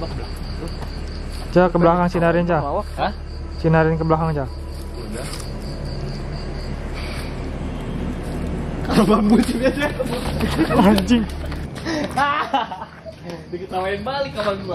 Coba ke belakang. Coba ke belakang sinarin, Cal. Hah? Sinarin ke belakang, Cal. Udah. Kalau bambu sih biasa. Anjing. Diketawain balik sama gua.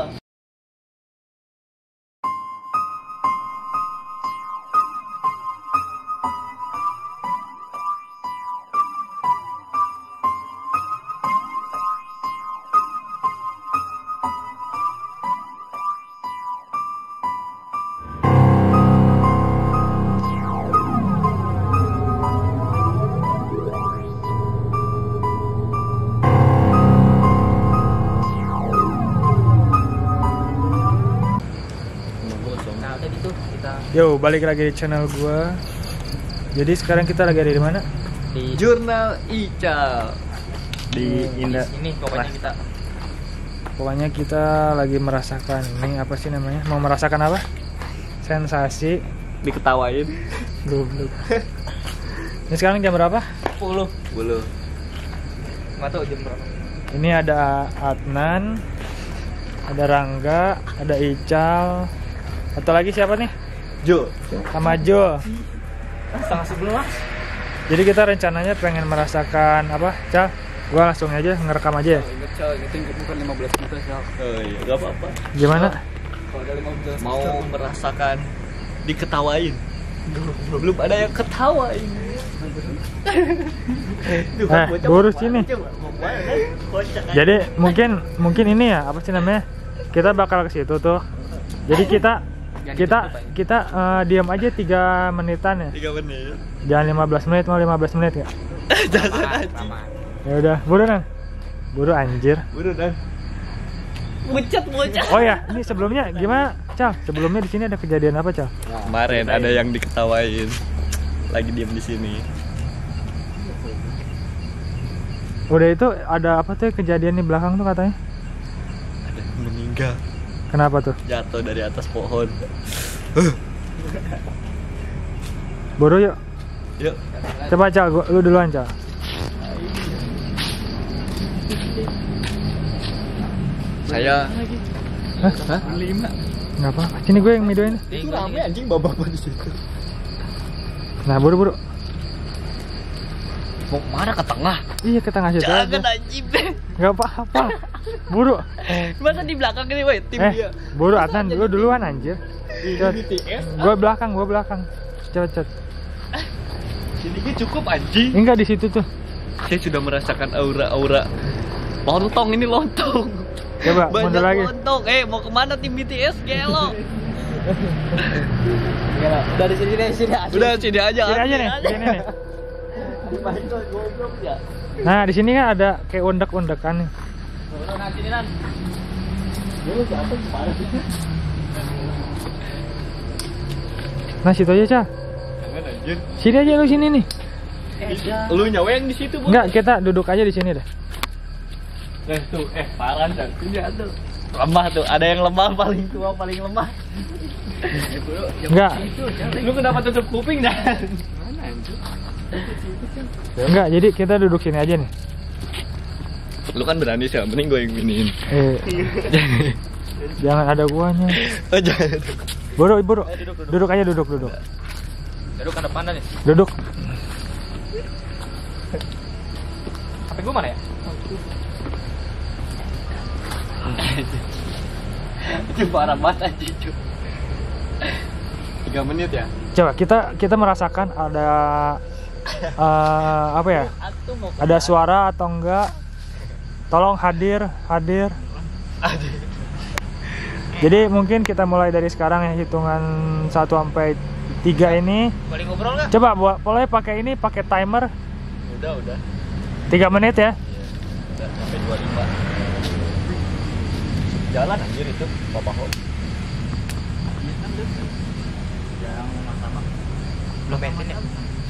Yo, balik lagi di channel gua. Jadi sekarang kita lagi ada di mana? Di Jurnal Ical. Di Indah. Ini pokoknya Pokoknya kita lagi merasakan ini apa sih namanya? Mau merasakan apa? Sensasi diketawain. goblok. Ini sekarang jam berapa? 10. Nggak tahu jam berapa. Ini ada Adnan, ada Rangga, ada Ical. Atau lagi siapa nih? Jo. Sama Jo. 10:30. Jadi kita rencananya pengen merasakan apa? Cal, gua langsung aja ngerekam aja ya. Ingat Cal, itu bukan 15 juta Cal. Oh iya, nggak apa-apa. Gimana? Kalau ada 15 mau merasakan diketawain. Belum ada yang ketawain. Boros ini. Jadi mungkin ini ya apa sih namanya? Kita bakal ke situ tuh. Jadi kita diam aja 3 menitan ya. 3 menit. Jangan 15 menit, mau 15 menit ya. Jangan anjing. Ya udah, buruan. Buru anjir. Buru dan. Bocet. Oh ya, ini sebelumnya gimana, Cal? Sebelumnya di sini ada kejadian apa, Cal? Kemarin ada yang diketawain. Lagi diam di sini. Udah itu ada apa tuh kejadian di belakang tuh katanya? Ada yang meninggal. Kenapa tuh? Jatuh dari atas pohon. Buru yuk. Yuk. Coba Cal, lu duluan Cal. Saya. Hah? 5. Nggak apa-apa. Sini gue yang midoin. Itu rame anjing babak di situ. Nah, buru. Mau kemana, ke tengah? Iya, ke tengah situ aja. Jangan anjing. Nggak apa-apa. Buru. Masa di belakang ini, woi, tim dia. Buru Adnan, lu duluan anjir. Gue belakang. Cepet. Sini cukup anjing. Enggak di situ tuh. Saya sudah merasakan aura-aura lontong ini lontong. Coba Banyak mundur lagi. lontong. Mau kemana tim BTS gelo? Udah di sini deh, Udah sini aja. Sini aja nih, sini nih. Nah, di sini kan ada kayak undek-undekan nih. Nah, sini Nan. Nah, situ aja, Cal. Sini aja lu sini nih. Lu nyawa yang di situ, Bu. Enggak, kita duduk aja di sini deh. Tuh, parah kan. Ini ada. Lemah tuh, ada yang lemah paling tua, paling lemah. Enggak. Lu kenapa tutup kuping, Dan? Enggak, jadi kita duduk sini aja nih. Lu kan berani sih, mending gue yang giniin. Jangan ada guanya. Oh, jangan. Buru. Duduk aja, duduk. Duduk ke depan nih. Duduk. HP gue mana ya? Itu parah banget aja, cu. 3 menit ya? Coba kita merasakan ada apa ya? Ada suara atau enggak? Tolong hadir. Jadi mungkin kita mulai dari sekarang ya, hitungan 1 sampai 3 ini. Boleh ngobrol nggak? Coba boleh pakai timer. Udah. 3 menit ya. Udah sampai 25. Jalan anjir itu, Bapak Ho. Yang sama. Belum bensin ya?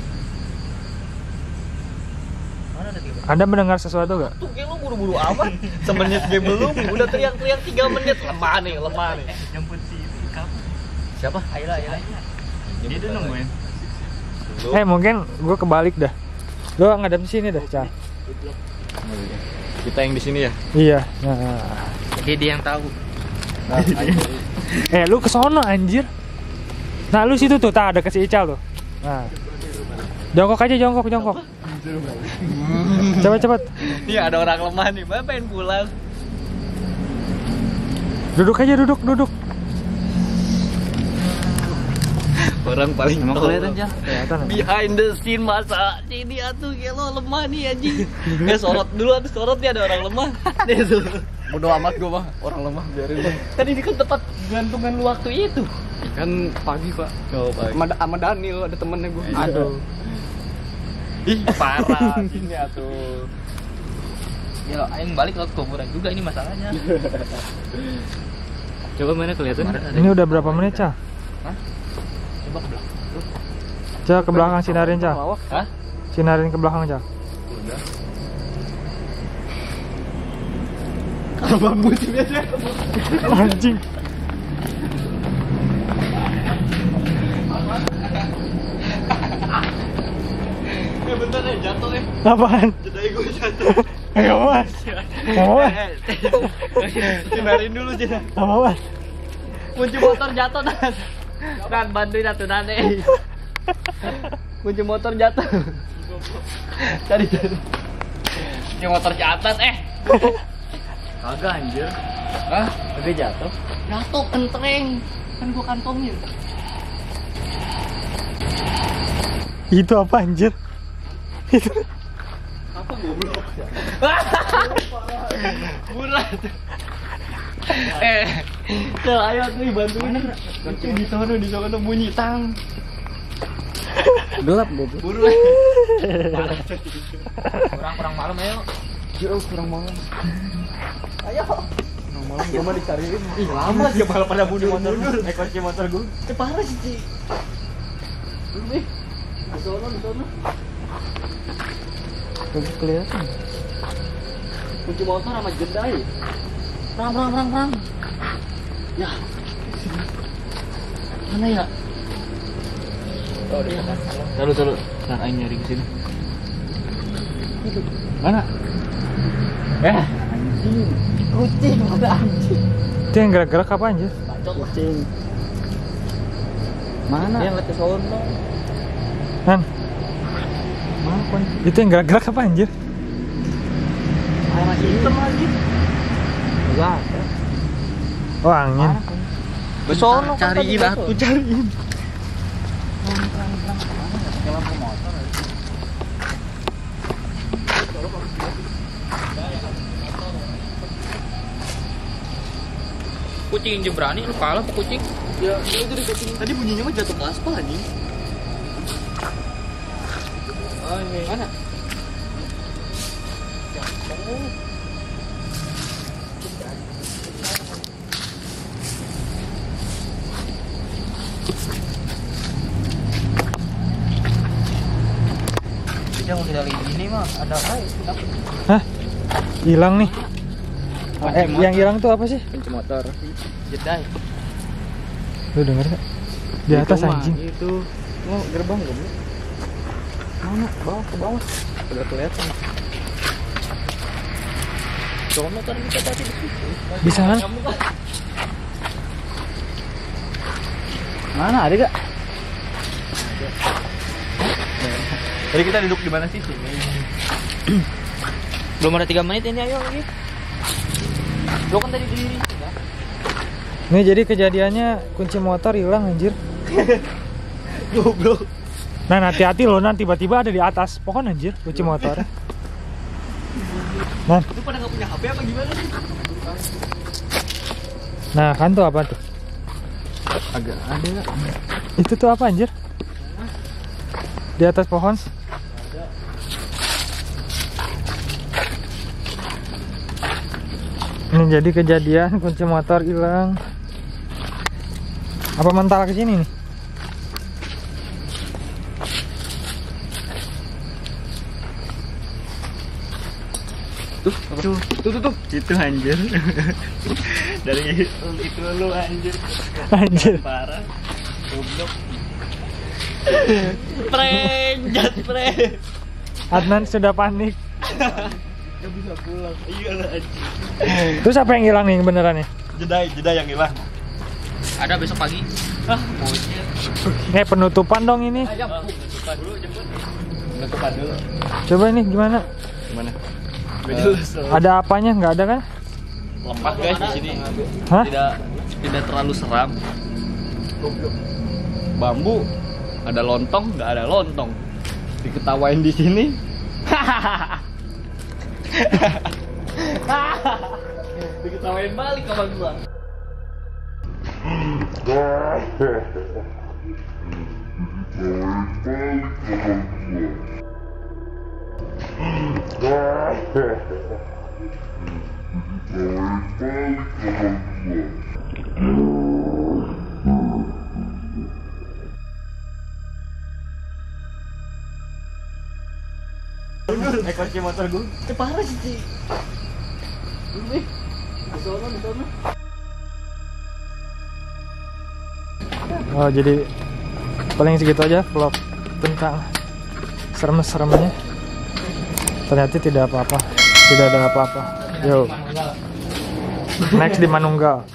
Mana ada 3 menit? Anda mendengar sesuatu nggak? Tuh kayak lu buru-buru amat. Semenit gue belum, udah teriak-teriak 3 menit. Lemah nih. Jemput si kamu. Siapa? Aila. Dia udah nungguin. Mungkin gue kebalik dah. Lo ngadep di sini dah, Cal. Kita yang di sini ya? Iya. Nah. Jadi dia yang tahu. Lu ke sono anjir. Nah, lu situ tuh, ada ke si Ical tuh. Nah. Jongkok aja, jongkok. Cepet. Iya, ada orang lemah nih, Mbak pengen pulang. Duduk aja, duduk. Orang paling Emang kelihatan aja. Kelihatan. behind the scene masa ini atuh gelo lemah nih anjing. Sorot dulu atuh, sorot nih ada orang lemah. Nih tuh. Bodo amat gue mah, orang lemah biarin deh. Tadi di kan tempat gantungan lu waktu itu. Kan pagi pak. Oh, pagi. Sama Daniel ada temennya gue. Aduh. Ih, parah ini atuh. Ya, aing balik ke kuburan juga ini masalahnya. Coba mana kelihatan? Ini udah berapa menit, Ca? Coba ke belakang. Ca, ke belakang sinarin, Ca. Hah? Sinarin ke belakang, Ca. Abang bucin aja. Anjing. Bentar ya, jatuh ya. Apaan? Jedai gue jatuh. Ayo, Mas. Mas. Sinarin dulu, Jen. Apa, Mas? Kunci motor jatuh, Dan. Dan bantuin atuh, Dan. Kunci motor jatuh. Cari. Kunci motor ke atas, Kagak anjir. Hah? Udah jatuh? Jatuh, kentreng. Kan gua kantongin. Itu apa anjir? Itu Apa goblok? Murah. Cel, ayo nih bantuin. Di sono bunyi tang. Gelap goblok. Buru. Kurang malam ayo. Jauh kurang malam. Ayo. Kurang malam gua mah dicariin. Ih, lama sih malah pada bunyi motor gua. Kunci motor gua. Parah sih. Nih. Di sono. Gak kelihatan. Kunci motor sama jedai. Rang. Ya. Mana ya? Oh, dia kan. Taruh. Nah, aing nyari ke sini. Mana? Anjing. Kucing, ada anjing. Itu yang gerak-gerak apa anjir? Kucing. Mana? Dia ngeliat ke sono. Han, Mana kunci? itu yang gerak-gerak apa anjir? Warna hitam lagi. Enggak. Oh, angin. Besono cariin atuh, cariin. Kucing jebrani lu kalah apa kucing? Ya, itu di kucing. Tadi bunyinya mah jatuh ke aspal anjing. Oh, ini mana? Yang dari ini mah ada apa? Hah? Hilang nih. Yang hilang tuh apa sih? Kunci motor. Jedai. Lu denger gak? Di atas anjing. Itu. Oh, gerbang goblok. Mana? Bawah ke bawah. Udah kelihatan. Sono kan kita tadi di situ. Bisa kan? Mana ada gak? Tadi kita duduk di mana sih? Belum ada 3 menit ini ayo lagi. Lo kan tadi di Nih jadi kejadiannya kunci motor hilang anjir. Goblok. Nah, hati-hati lo, nanti tiba-tiba ada di atas pohon anjir kunci motor. Nah, Lu pada enggak punya HP apa gimana sih? nah kan tuh apa tuh? agak ada gak? Itu tuh apa anjir? Di atas pohon. Ini jadi kejadian kunci motor hilang. Apa mental ke sini nih? Tuh. Itu anjir. Dari itu lu anjir. Anjir. Parah. Goblok. Prank. Adnan sudah panik. Gak bisa pulang. Iya lah anjir. Terus apa yang hilang nih beneran nih? Jeda yang hilang. Ada besok pagi. Ini penutupan dong ini. Penutupan dulu, jemput. Penutupan dulu. Coba ini gimana? Gimana? Ada apanya? Nggak ada kan? Lemah guys di sini. Hah? Tidak terlalu seram. Bambu, ada lontong, nggak ada lontong. Diketawain di sini. Diketawain balik sama gua. Kunci motor gue. Parah sih, Ci. Ini. Di sono. Oh, jadi paling segitu aja vlog tentang serem-seremnya. Ternyata tidak apa-apa, tidak ada apa-apa. Yo, next di Manunggal.